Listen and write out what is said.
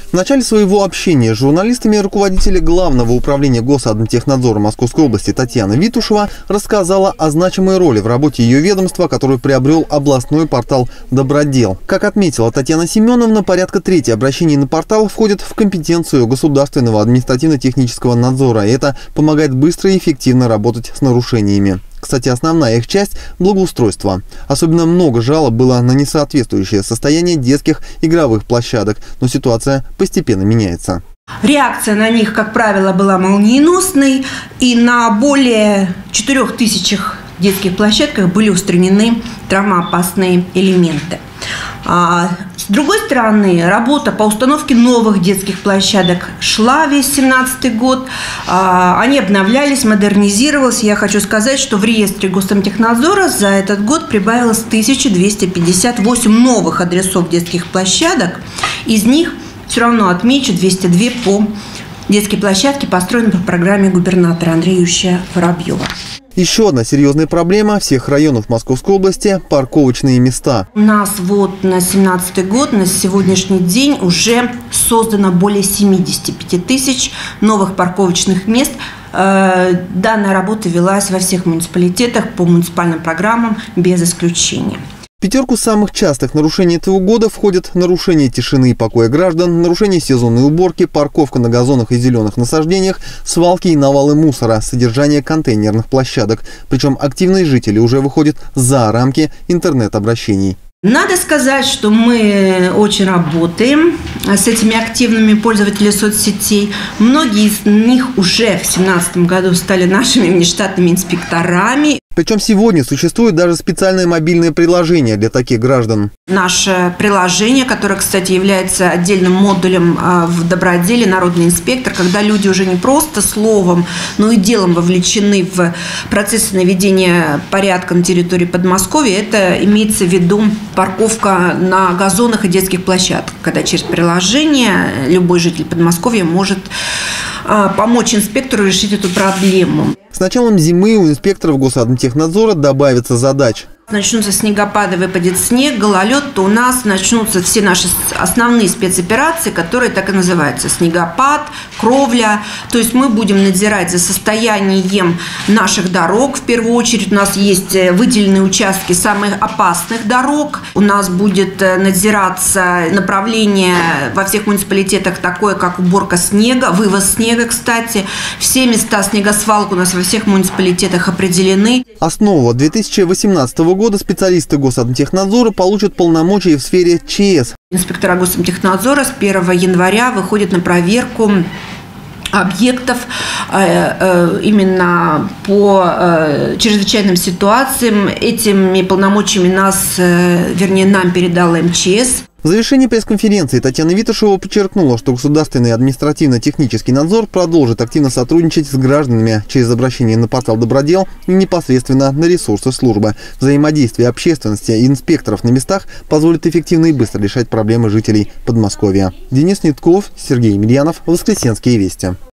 В начале своего общения с журналистами руководитель Главного управления Госадмтехнадзора Московской области Татьяна Витушева рассказала о значимой роли в работе ее ведомства, которую приобрел областной портал «Добродел». Как отметила Татьяна Семеновна, порядка трети обращений на портал входят в компетенцию Государственного административно-технического надзора, и это помогает быстро и эффективно работать с нарушениями. Кстати, основная их часть – благоустройство. Особенно много жалоб было на несоответствующее состояние детских игровых площадок, но ситуация постепенно меняется. Реакция на них, как правило, была молниеносной, и на более 4000 детских площадках были устранены травмоопасные элементы. С другой стороны, работа по установке новых детских площадок шла весь 2017 год. Они обновлялись, модернизировались. Я хочу сказать, что в реестре Госадмтехнадзора за этот год прибавилось 1258 новых адресов детских площадок. Из них, все равно отмечу, 202 по детские площадки, построены по программе губернатора Андрея Юрьевича Воробьева. Еще одна серьезная проблема всех районов Московской области – парковочные места. У нас на 2017 год, на сегодняшний день уже создано более 75 тысяч новых парковочных мест. Данная работа велась во всех муниципалитетах по муниципальным программам без исключения. В пятерку самых частых нарушений этого года входят нарушение тишины и покоя граждан, нарушение сезонной уборки, парковка на газонах и зеленых насаждениях, свалки и навалы мусора, содержание контейнерных площадок. Причем активные жители уже выходят за рамки интернет-обращений. Надо сказать, что мы очень работаем с этими активными пользователями соцсетей. Многие из них уже в 2017 году стали нашими внештатными инспекторами. Причем сегодня существует даже специальное мобильное приложение для таких граждан. Наше приложение, которое, кстати, является отдельным модулем в Доброделе, народный инспектор, когда люди уже не просто словом, но и делом вовлечены в процессы наведения порядка на территории Подмосковья. Это имеется в виду парковка на газонах и детских площадках, когда через приложение любой житель Подмосковья может помочь инспектору решить эту проблему. С началом зимы у инспекторов Госадмтехнадзора добавится задач. Начнутся снегопады, выпадет снег, гололед, то у нас начнутся все наши основные спецоперации, которые так и называются: снегопад, кровля. То есть мы будем надзирать за состоянием наших дорог. В первую очередь у нас есть выделенные участки самых опасных дорог. У нас будет надзираться направление во всех муниципалитетах такое, как уборка снега, вывоз снега, кстати. Все места снегосвалок у нас во всех муниципалитетах определены. Основа 2018 года специалисты Госадмтехнадзора получат полномочия в сфере ЧС. Инспектора Госадмтехнадзора с 1 января выходят на проверку объектов именно по чрезвычайным ситуациям. Этими полномочиями нам передала МЧС. В завершении пресс-конференции Татьяна Витушева подчеркнула, что Государственный административно-технический надзор продолжит активно сотрудничать с гражданами через обращение на портал «Добродел» и непосредственно на ресурсы службы. Взаимодействие общественности и инспекторов на местах позволит эффективно и быстро решать проблемы жителей Подмосковья. Денис Нитков, Сергей Емельянов. Воскресенские вести.